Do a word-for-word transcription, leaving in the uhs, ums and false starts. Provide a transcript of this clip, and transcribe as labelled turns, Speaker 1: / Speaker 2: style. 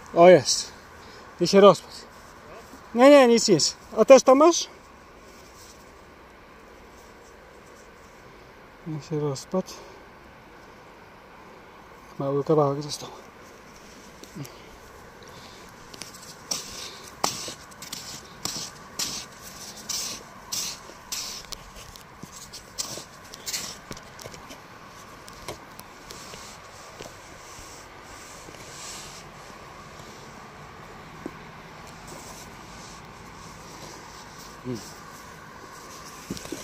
Speaker 1: O, jest. I się rozpadł. Nie, nie, nic, nic. A też to masz? I się rozpadł. Mały kawałek został. Hmm.